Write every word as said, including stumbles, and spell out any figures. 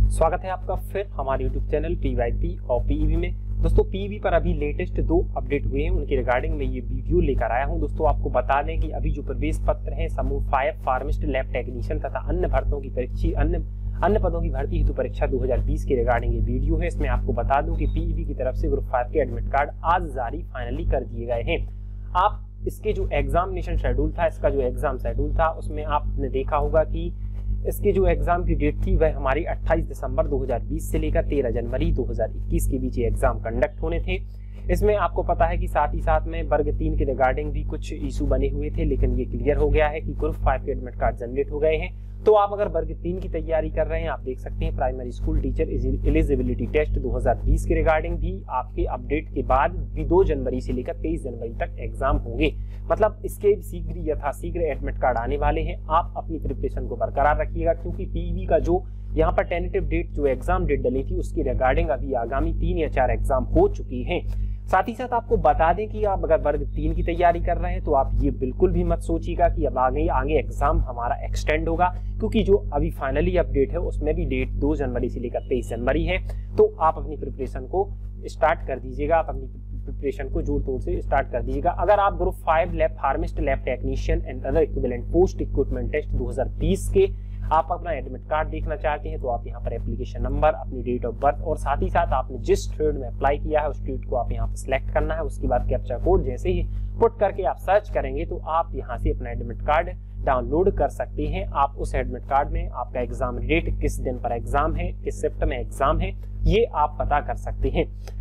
स्वागत है आपका फिर हमारे YouTube channel P Y P और पी ई बी में। दोस्तों पी ई बी पर अभी लेटेस्ट दो अपडेट हुए हैं, उनके रिगार्डिंग में ये वीडियो लेकर आया हूं। दोस्तों आपको बता दें कि अभी जो प्रवेश पत्र है समूह फाइव फार्मिस्ट लैब टेक्नीशियन तथा अन्य भर्तियों की परीक्षा अन्य अन्य पदों की भर्ती हेतु परीक्षा दो हज़ार बीस के रिगार्डिंग ये वीडियो है। इसमें आपको बता दूं कि पी ई बी की तरफ से ग्रुप फाइव के एडमिट कार्ड आज जारी फाइनली कर दिए गए हैं। आप इसके जो एग्जामिनेशन शेड्यूल था, इसका जो एग्जाम शेड्यूल था, उसमें आपने देखा होगा कि इसके जो एग्जाम की डेट थी वह हमारी अट्ठाईस दिसंबर दो हज़ार बीस से लेकर तेरह जनवरी दो हज़ार इक्कीस के बीच ये एग्जाम कंडक्ट होने थे। इसमें आपको पता है कि साथ ही साथ में वर्ग तीन के रिगार्डिंग भी कुछ इशू बने हुए थे, लेकिन ये क्लियर हो गया है कि ग्रुप फाइव के एडमिट कार्ड जनरेट हो गए हैं। तो आप अगर वर्ग तीन की तैयारी कर रहे हैं, आप देख सकते हैं primary school teacher eligibility test दो हज़ार बीस के रिगार्डिंग भी आपके अपडेट के बाद भी दो जनवरी से लेकर तेईस जनवरी तक एग्जाम होंगे। मतलब इसके शीघ्र यथाशीघ्र एडमिट कार्ड आने वाले हैं। आप अपनी प्रिपरेशन को बरकरार रखिएगा, क्योंकि पी ई बी का जो यहाँ पर टेंटेटिव डेट जो एग्जाम डेट डली थी उसकी रिगार्डिंग अभी आगामी तीन या चार एग्जाम हो चुकी हैं। साथ ही साथ आपको बता दें कि आप अगर वर्ग तीन की तैयारी कर रहे हैं तो आप ये बिल्कुल भी मत सोचिएगा कि अब आगे आगे एग्जाम हमारा एक्सटेंड होगा, क्योंकि जो अभी फाइनली अपडेट है उसमें भी डेट दो जनवरी से लेकर तेईस जनवरी है। तो आप अपनी प्रिपरेशन को स्टार्ट कर दीजिएगा, आप अपनी प्रिपरेशन को जोर तोड़ से स्टार्ट कर दीजिएगा। अगर आप group five lab pharmacist lab technician and other equivalent post equipment test दो हज़ार बीस के आप अपना एडमिट कार्ड देखना चाहते हैं तो आप यहाँ पर एप्लीकेशन नंबर, अपनी डेट ऑफ बर्थ और साथ ही साथ आपने जिस ट्रेड में अप्लाई किया है उस ट्रेड को आप यहाँ पर सिलेक्ट करना है। उसके बाद कैप्चा कोड जैसे ही पुट करके आप सर्च करेंगे तो आप यहाँ से अपना एडमिट कार्ड डाउनलोड कर सकते हैं। आप उस एडमिट कार्ड में आपका एग्जाम डेट, किस दिन पर एग्जाम है, किस शिफ्ट में एग्जाम है, ये आप पता कर सकते हैं।